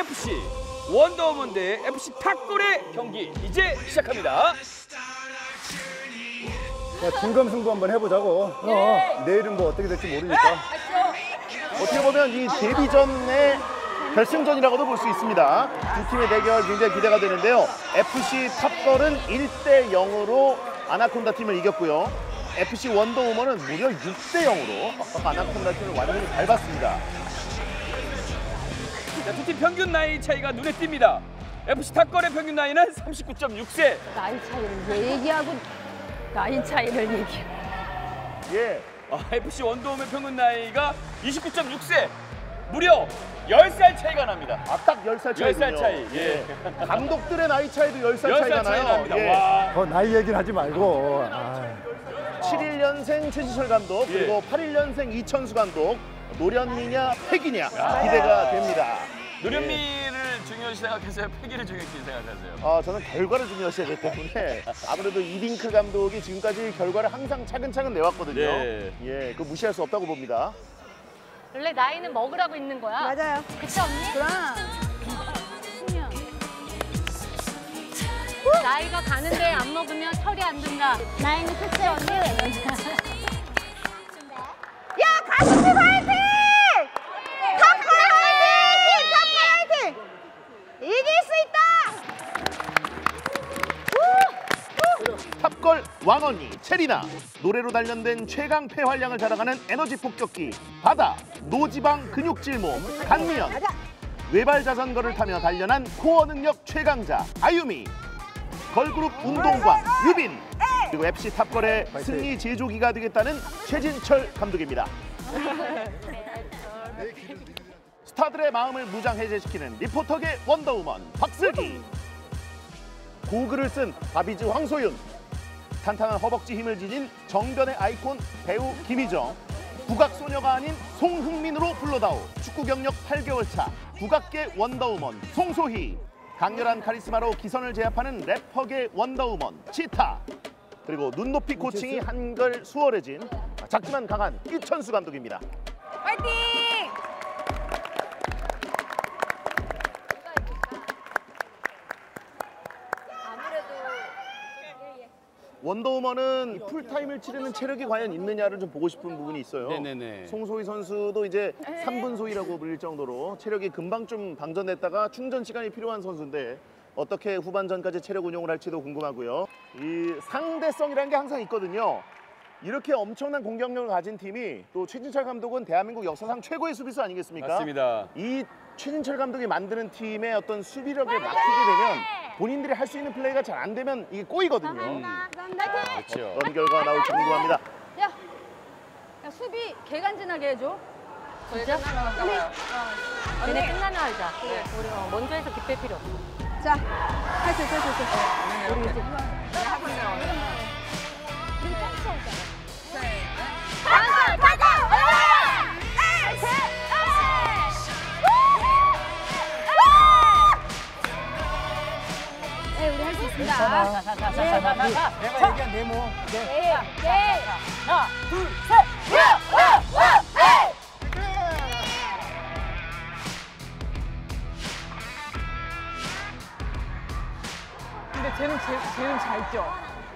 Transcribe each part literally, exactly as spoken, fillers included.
에프씨 원더우먼 대 에프씨 탑골의 경기 이제 시작합니다. 자, 진검승부 한번 해보자고. 어, 내일은 뭐 어떻게 될지 모르니까. 어떻게 보면 이 데뷔전의 결승전이라고도 볼 수 있습니다. 두 팀의 대결 굉장히 기대가 되는데요. 에프씨 탑걸은 일 대 영으로 아나콘다 팀을 이겼고요. 에프씨 원더우먼은 무려 육 대 영으로 아나콘다 팀을 완전히 밟았습니다. 두 팀 평균 나이 차이가 눈에 띕니다. 에프씨 탑걸의 평균 나이는 삼십구 점 육 세. 나이 차이를 얘기하고 나이 차이를 얘기해. 예. 아, 에프씨 원더우먼 평균 나이가 이십구 점 육 세. 무려 열 살 차이가 납니다. 아, 딱 열 살 차이군요. 열 살 차이. 예. 감독들의 나이 차이도 열 살 열 차이가 살 차이 나요. 납니다. 예. 와. 어, 나이 얘기는 하지 말고. 아. 칠십일 년생 최지철 감독, 예. 그리고 팔십일 년생 이천수 감독, 노련미냐 패기냐 기대가 됩니다. 노련미를 중요시 생각하세요? 패기를 중요시 생각하세요? 아, 저는 결과를 중요시 하기 때문에 아무래도 이딩크 감독이 지금까지 결과를 항상 차근차근 내왔거든요. 예. 예, 그거 무시할 수 없다고 봅니다. 원래 나이는 먹으라고 있는 거야. 맞아요. 그치 언니? 그럼. 나이가 가는데 안 먹으면 철이 안 든다. 나이는 그치 언니? 야, 가수팀 화이팅! 탑걸 화이팅! 탑걸 화이팅! 이길 수 있다! 탑걸 왕언니 체리나, 노래로 단련된 최강 폐활량을 자랑하는 에너지 폭격기 바다, 노지방 근육질 몸 강미연, 외발 자전거를 타며 단련한 코어 능력 최강자 아유미, 걸그룹 운동광 유빈, 그리고 에프씨 탑걸의 승리 제조기가 되겠다는 최진철 감독입니다. 스타들의 마음을 무장해제시키는 리포터계 원더우먼 박슬기, 고글을 쓴 바비즈 황소윤, 탄탄한 허벅지 힘을 지닌 정변의 아이콘 배우 김희정, 국악소녀가 아닌 송흥민으로 불러다오 축구 경력 팔 개월 차 국악계 원더우먼 송소희, 강렬한 카리스마로 기선을 제압하는 래퍼계 원더우먼 치타, 그리고 눈높이 코칭이 한결 수월해진 작지만 강한 이천수 감독입니다. 화이팅! 원더우먼은 풀타임을 치르는 체력이 과연 있느냐를 좀 보고 싶은 부분이 있어요. 네네네. 송소희 선수도 이제 삼 분 소희라고 불릴 정도로 체력이 금방 좀 방전됐다가 충전 시간이 필요한 선수인데 어떻게 후반전까지 체력 운용을 할지도 궁금하고요. 이 상대성이라는 게 항상 있거든요. 이렇게 엄청난 공격력을 가진 팀이 또 최진철 감독은 대한민국 역사상 최고의 수비수 아니겠습니까? 맞습니다. 이 최진철 감독이 만드는 팀의 어떤 수비력에 막히게 되면 본인들이 할 수 있는 플레이가 잘 안 되면 이게 꼬이거든요. 음. 그렇죠. 어떤 결과가 나올지 궁금합니다. 야, 야 수비 개간지나게 해줘. 진짜? 언니 끝나면 하자. 그래. 우리 어, 먼저 해서 기쁠 필요 없어. 자, 할 수 있어, 할 수 있어. 우리 이제. 가자! 가자! 올라가! 에이! 셋! 에이! 네, 우리 할 수 있습니다. 자자자자자자자. 내가 얘기한 네모. 네. 네, 네. 하나, 둘, 셋. 와! 와! 와! 에이! 근데 쟤는 쟤, 쟤는 잘 뛰어.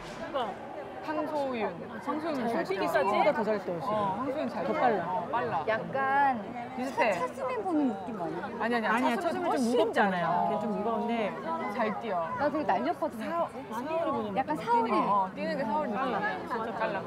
황소윤. 황소윤 잘 뛰어. 뛰기까지? 더 잘 뛰어. 어, 황소윤 잘 뛰어. 더 빨라. 어, 빨라. 약간 비슷해. 차수민 보는 느낌 아니야? 아니 아니 아니야, 차수민은 좀 무겁잖아요. 걔 좀 무거운데 잘 뛰어. 나 되게 날렵거든. 사월이 보는 약간 느낌. 사월이. 어, 뛰는 게 사월이 느낌. 진짜 빨라.